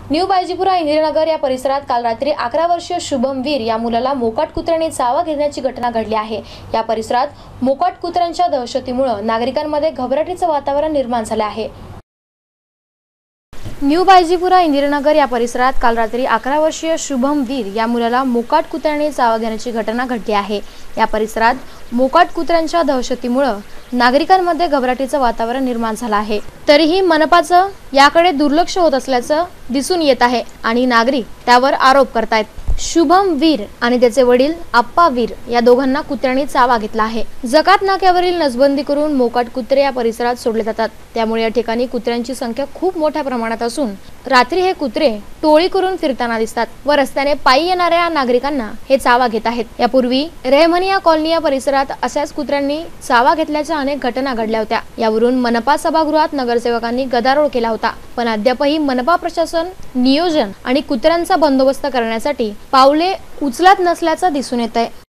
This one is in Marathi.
न्यू बायजीपुरा इंदिरानगर या परिसरात काल रात्री 11 वर्षीय शुभम वीर या मुलाला मोकाट कुत्र्याने चावा घेण्याची घटना घडली आहे। या परिसरात मोकाट कुत्र्यांच्या दहशतीमुळे नागरिकांमध्ये घबराटीचे वातावरण निर्माण झाले आहे। न्यू बायजीपुरा इंदिरानगर या परिसरात काल रात्री 11 वर्षीय शुभम वीर या मुलाला मोकाट कुत्र्याने चावा घेण्याची घटना घडली आहे। या परिसरात मोकाट कुत्र्यांच्या दहशतीमुळे नागरिकांमध्ये घबराटीचे वातावरण निर्माण झाले आहे। तरीही मनपाचं याकडे दुर्लक्ष होत असल्याचं दिसून येत आहे आणि नागरिक त्यावर आरोप करतायत। शुभम वीर आणि त्याचे वडील आप्पा वीर या दोघांना कुत्र्यांनी चावा घेतला आहे। जकात नाक्यावरील नसबंदी करून मोकाट कुत्रे या परिसरात सोडले जातात, त्यामुळे या ठिकाणी कुत्र्यांची संख्या खूप मोठ्या प्रमाणात असून रात्री हे कुत्रे टोळी करून फिरताना दिसतात व रस्त्याने पायी येणाऱ्या नागरिकांना हे चावा घेत आहेत। यापूर्वी रेहमनिया कॉलनी या परिसरात अशाच कुत्र्यांनी चावा घेतल्याच्या अनेक घटना घडल्या होत्या। यावरून मनपा सभागृहात नगरसेवकांनी गदारोळ केला होता, पण अद्यापही मनपा प्रशासन नियोजन आणि कुत्र्यांचा बंदोबस्त करण्यासाठी पावले उचलत नसल्याचं दिसून येत आहे।